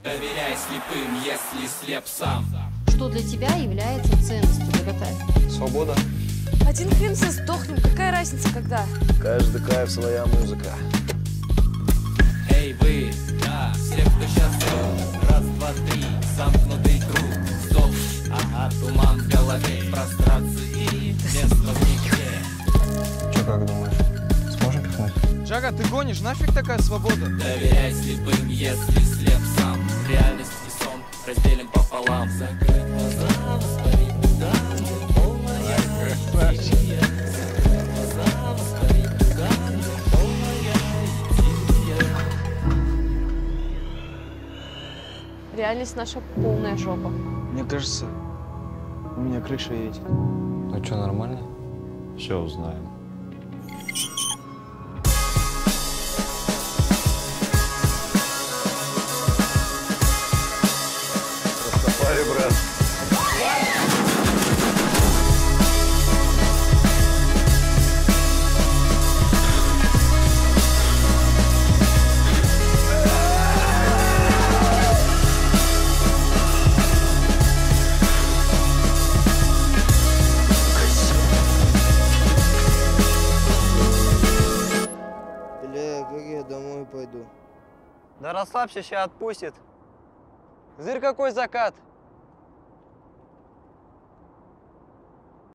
Доверяй слепым, если слеп сам. Что для тебя является ценностью ДГТ? Свобода. Один хрен все сдохнем, какая разница когда? Каждый кайф своя музыка. Эй, вы, да, все, кто сейчас идет. Раз, два, три, замкнутый круг. Стоп, ага, туман в голове. Прострации, место в нигде. Че, как думаешь, сможем пихнуть? Джага, ты гонишь, нафиг такая свобода? Доверяй слепым, если слеп сам. Реальность и сон разделим пополам. Закрыть глаза, воспарить педали, полная идиллия. Закрыть глаза, воспарить педали, полная идиллия. Реальность наша полная жопа. Мне кажется, у меня крыша едет. Ну что, нормально? Все узнаем. Растопали, брат. Бля, как я домой пойду? Да расслабься, сейчас отпустит. Зырь, какой закат.